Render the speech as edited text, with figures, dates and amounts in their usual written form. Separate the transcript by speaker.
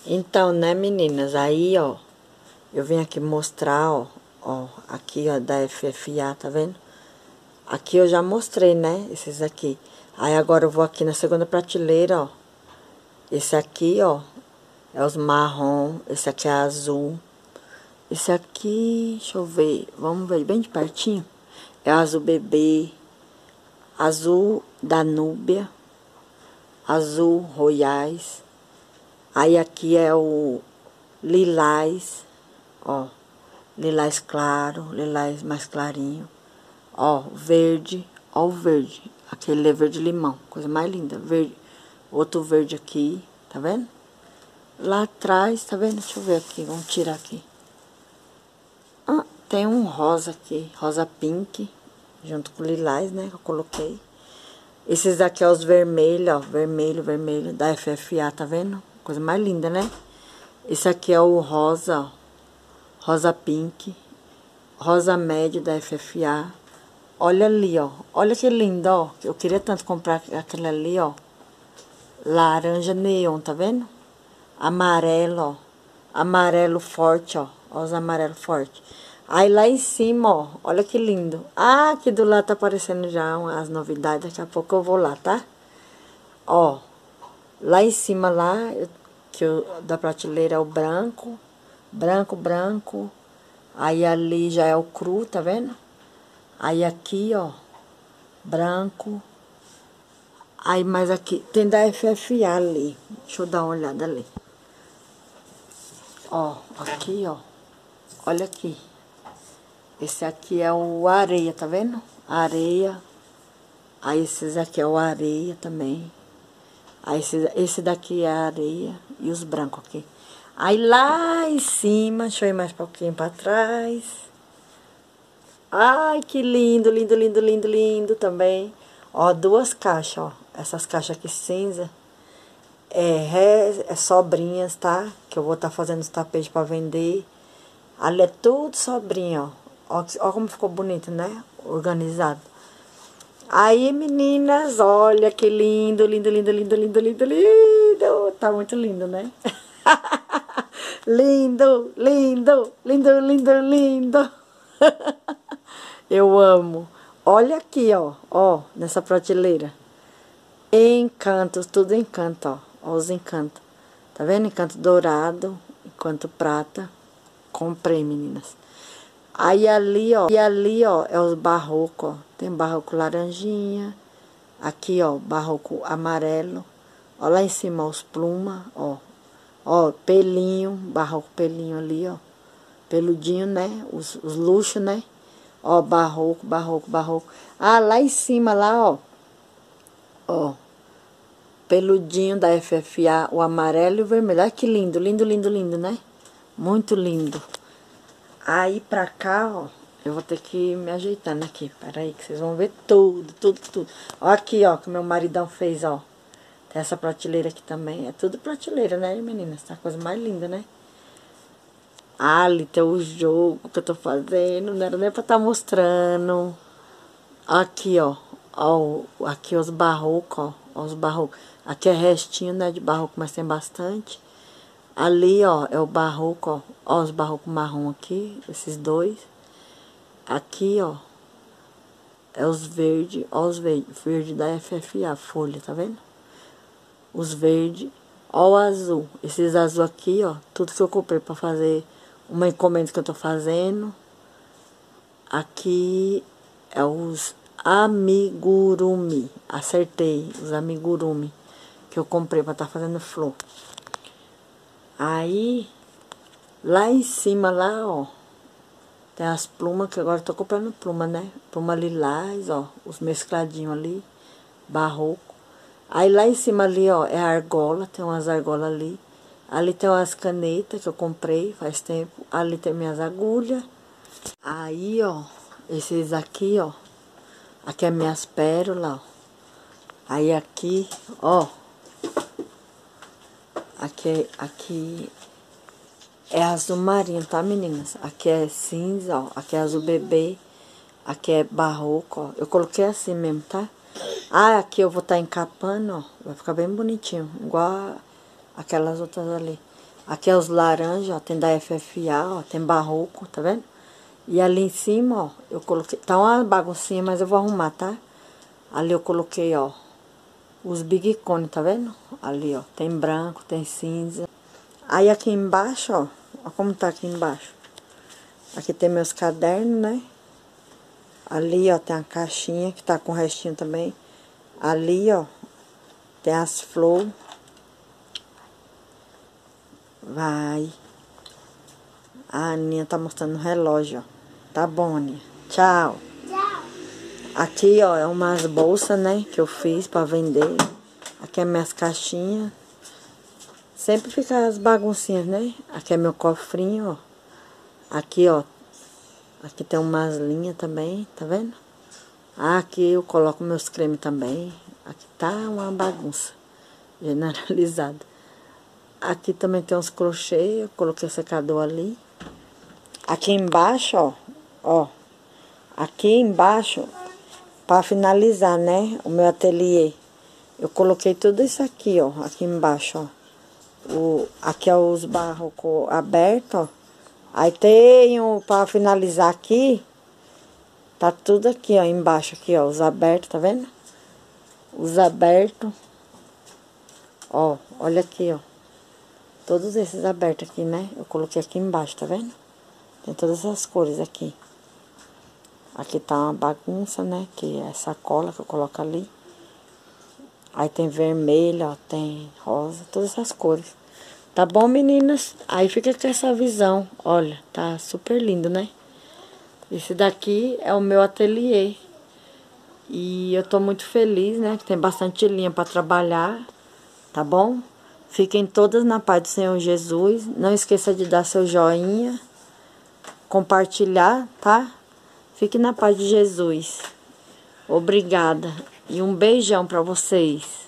Speaker 1: Então, né, meninas, aí, ó, eu vim aqui mostrar, ó, aqui, ó, da FFA, tá vendo? Aqui eu já mostrei, né, esses aqui. Aí agora eu vou aqui na segunda prateleira, ó. Esse aqui, ó, é os marrom, esse aqui é azul. Esse aqui, deixa eu ver, vamos ver bem de pertinho. É o azul bebê, azul Danúbia, azul Royais. Aí aqui é o lilás, ó, lilás claro, lilás mais clarinho. Ó, verde, ó o verde, aquele é verde limão, coisa mais linda, verde. Outro verde aqui, tá vendo? Lá atrás, tá vendo? Deixa eu ver aqui, vamos tirar aqui. Ah, tem um rosa aqui, rosa pink, junto com lilás, né, que eu coloquei. Esses aqui é os vermelhos, ó, vermelho, vermelho, da FFA, tá vendo? Coisa mais linda, né? Esse aqui é o rosa, ó, rosa pink, rosa médio da FFA. Olha ali, ó, olha que lindo, ó. Eu queria tanto comprar aquele ali, ó. Laranja neon, tá vendo? Amarelo, ó. Amarelo forte, ó. Ó os amarelos fortes. Aí lá em cima, ó, olha que lindo. Ah, aqui do lado tá aparecendo já as novidades. Daqui a pouco eu vou lá, tá? Ó, lá em cima, lá, da prateleira é o branco. Branco, branco. Aí ali já é o cru, tá vendo? Aí aqui, ó, branco. Aí mais aqui, tem da FFA ali. Deixa eu dar uma olhada ali. Ó, aqui, ó. Olha aqui. Esse aqui é o areia, tá vendo? Areia. Aí esses aqui é o areia também. Aí esse daqui é a areia e os brancos aqui. Aí lá em cima, deixa eu ir mais um pouquinho pra trás. Ai, que lindo, lindo, lindo, lindo, lindo também. Ó, duas caixas, ó. Essas caixas aqui cinza. É sobrinhas, tá? Que eu vou estar fazendo os tapetes pra vender. Ali é tudo sobrinha, ó. Ó como ficou bonito, né? Organizado. Aí, meninas, olha que lindo, lindo, lindo, lindo, lindo, lindo, lindo. Tá muito lindo, né? Lindo, lindo, lindo, lindo, lindo. Eu amo. Olha aqui, ó, nessa prateleira. Encantos, tudo encanto, ó. Ó os encantos. Tá vendo? Encanto dourado, encanto prata. Comprei, meninas. Aí ali, ó, é os barrocos, ó. Tem barroco laranjinha. Aqui, ó, barroco amarelo. Ó, lá em cima, os plumas, ó. Ó, pelinho, barroco pelinho ali, ó. Peludinho, né? Os luxos, né? Ó, barroco, barroco, barroco. Ah, lá em cima, lá, ó. Ó. Peludinho da FFA, o amarelo e o vermelho. Olha que lindo, lindo, lindo, lindo, né? Muito lindo. Aí pra cá, ó, eu vou ter que ir me ajeitando aqui. Peraí, que vocês vão ver tudo, tudo, tudo. Ó aqui, ó, que meu maridão fez, ó. Tem essa prateleira aqui também. É tudo prateleira, né, meninas? Tá a coisa mais linda, né? Ah, ali tem o jogo que eu tô fazendo. Não era nem pra estar mostrando. Aqui, ó. Ó, aqui os barrocos, ó. Os barrocos. Aqui é restinho, né, de barroco, mas tem bastante. Ali, ó, é o barroco, ó. Ó os barrocos marrom aqui, esses dois. Aqui, ó, é os verdes, ó os verdes. Verde da FFA, folha, tá vendo? Os verdes. Ó o azul. Esses azul aqui, ó, tudo que eu comprei pra fazer uma encomenda que eu tô fazendo. Aqui é os amigurumi. Acertei, os amigurumi que eu comprei pra tá fazendo flor. Aí, lá em cima, lá, ó, tem as plumas, que agora eu tô comprando pluma, né? Pluma lilás, ó, os mescladinhos ali, barroco. Aí lá em cima ali, ó, é a argola, tem umas argolas ali. Ali tem umas canetas que eu comprei faz tempo. Ali tem minhas agulhas. Aí, ó, esses aqui, ó, aqui é minhas pérolas, ó. Aí aqui, ó, aqui é azul marinho, tá, meninas? Aqui é cinza, ó. Aqui é azul bebê. Aqui é barroco, ó. Eu coloquei assim mesmo, tá? Ah, aqui eu vou estar encapando, ó. Vai ficar bem bonitinho. Igual aquelas outras ali. Aqui é os laranjas, ó, tem da FFA, ó, tem barroco, tá vendo? E ali em cima, ó, eu coloquei, tá uma baguncinha, mas eu vou arrumar, tá? Ali eu coloquei, ó, os Big Cone, tá vendo? Ali, ó, tem branco, tem cinza. Aí aqui embaixo, ó como tá aqui embaixo. Aqui tem meus cadernos, né? Ali, ó, tem a caixinha que tá com o restinho também. Ali, ó, tem as flores. Vai. A Aninha tá mostrando o relógio, ó. Tá bom, Aninha. Tchau.
Speaker 2: Tchau.
Speaker 1: Aqui, ó, é umas bolsas, né, que eu fiz pra vender. Aqui é minhas caixinhas. Sempre fica as baguncinhas, né? Aqui é meu cofrinho, ó. Aqui, ó. Aqui tem umas linhas também, tá vendo? Aqui eu coloco meus cremes também. Aqui tá uma bagunça generalizada. Aqui também tem uns crochê, eu coloquei o secador ali. Aqui embaixo, ó. Aqui embaixo, para finalizar, né, o meu ateliê. Eu coloquei tudo isso aqui, ó, aqui embaixo, ó. Aqui é os barrocos abertos, ó. Aí tem para finalizar aqui, tá tudo aqui, ó, embaixo aqui, ó, os abertos, tá vendo? Os abertos. Ó, olha aqui, ó. Todos esses abertos aqui, né? Eu coloquei aqui embaixo, tá vendo? Tem todas as cores aqui. Aqui tá uma bagunça, né? Que é sacola que eu coloco ali. Aí tem vermelho, ó, tem rosa, todas essas cores. Tá bom, meninas? Aí fica com essa visão. Olha, tá super lindo, né? Esse daqui é o meu ateliê. E eu tô muito feliz, né? Que tem bastante linha pra trabalhar. Tá bom? Fiquem todas na paz do Senhor Jesus. Não esqueça de dar seu joinha. Compartilhar, tá? Fique na paz de Jesus. Obrigada. E um beijão pra vocês.